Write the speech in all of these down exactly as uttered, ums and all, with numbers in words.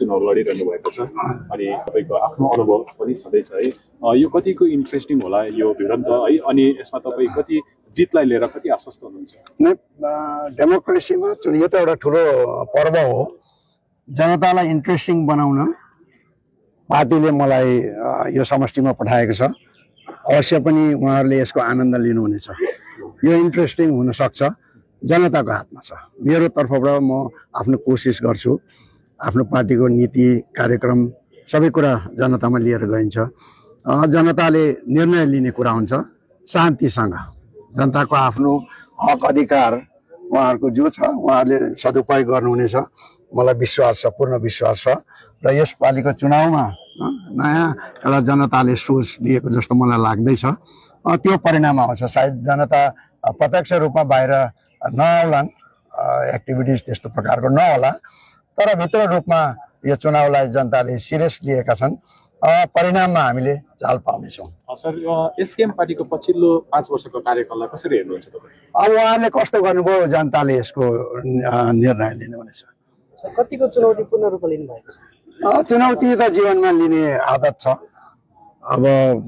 चुनाव लडिरहनु भएको छ अनि तपाईको आफ्नो अनुभव पनि छँदैछ है यो कतिको इन्ट्रेस्टिङ होला यो भिडन्त है अनि यसमा तपाई कति जितलाई लिएर कति आश्वस्त हुनुहुन्छ डेमोक्रेसीमा यो त एउटा ठुलो पर्व हो जनतालाई इन्ट्रेस्टिङ बनाउन पार्टीले मलाई यो समष्टिमा पठाएको छ अवश्य पनि उहाँहरूले यसको आनन्द लिनुहुनेछ यो इन्ट्रेस्टिङ हुन सक्छ जनताको हातमा छ मेरो तर्फबाट म आफ्नो कोसिस गर्छु आफ्नो पार्टीको नीति कार्यक्रम सबै कुरा जनतामा लिएर गइन्छ जनताले निर्णय लिने कुरा हुन्छ शान्तिसँग जनताको आफ्नो हक अधिकार उहाँहरूको जो छ उहाँहरूले सदुपयोग गर्नुहुनेछ मलाई विश्वास छ पूर्ण विश्वास छ र यसपालिको चुनावमा नयाँ एउटा जनताले सोच लिएको जस्तो मलाई लाग्दैछ त्यो परिणाम आउँछ सायद जनता प्रत्यक्ष रूपमा बाहिर नआउलान् एक्टिभिटिज त्यस्तो प्रकारको नहोला तर भित्र रूपमा यो चुनावलाई जनताले सिरियस लिएका छन् परिणाममा हामीले चाल पाउनेछौँ। सर एसकेएम पार्टीको पछिल्लो पाँच वर्षको कार्यकाललाई कसरी हेर्नुहुन्छ तपाईँ? अब उहाँहरूले कस्तो गर्नुभयो जनताले यसको निर्णय लिनुहुनेछ। कतिको चुनौतीपूर्ण रूपमा लिनुभएको छ? चुनौती त जीवनमा लिने आदत छ अब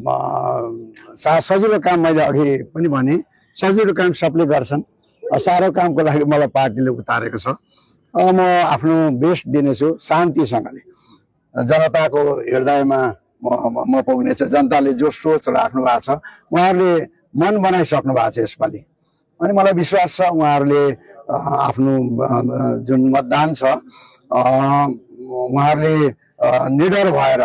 सजिलो काम मैले अघि पनि भने सजिलो काम सबले गर्छन् साह्रो कामको लागि मलाई पार्टीले उतारेको छ म आफ्नो बेस्ट दिनेछु शान्तिसँगले जनताको हृदयमा म पुग्नेछु जनताले जो सोच राख्नु भएको छ उहाँहरूले मन बनाइसक्नु भएको छ यसपालि अनि मलाई विश्वास छ उहाँहरूले आफ्नो जुन मतदान छ उहाँहरूले निडर भएर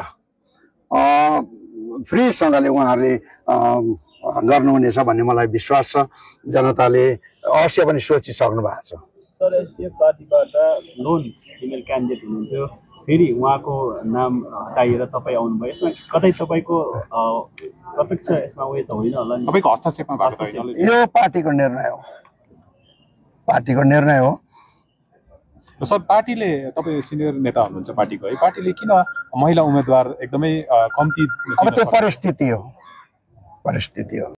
फ्रीसँगले उहाँहरूले गर्नुहुनेछ भन्ने मलाई विश्वास छ जनताले अवश्य पनि सोचिसक्नु भएको छ। सर एसडिएफ पार्टीबाट लोन फिमेल क्यान्डिडेट हुनुहुन्थ्यो फेरि उहाँको नाम हटाइएर तपाईँ आउनुभयो यसमा कतै तपाईँको प्रत्यक्ष यसमा उयो त होइन होला नि तपाईँको हस्तक्षेपमा भएको त होइन यो पार्टीको निर्णय हो पार्टीको निर्णय हो सर पार्टीले तपाईँ सिनियर नेता हुनुहुन्छ पार्टीको है पार्टीले किन महिला उम्मेदवार एकदमै कम्ती अब त्यो परिस्थिति हो परिस्थिति हो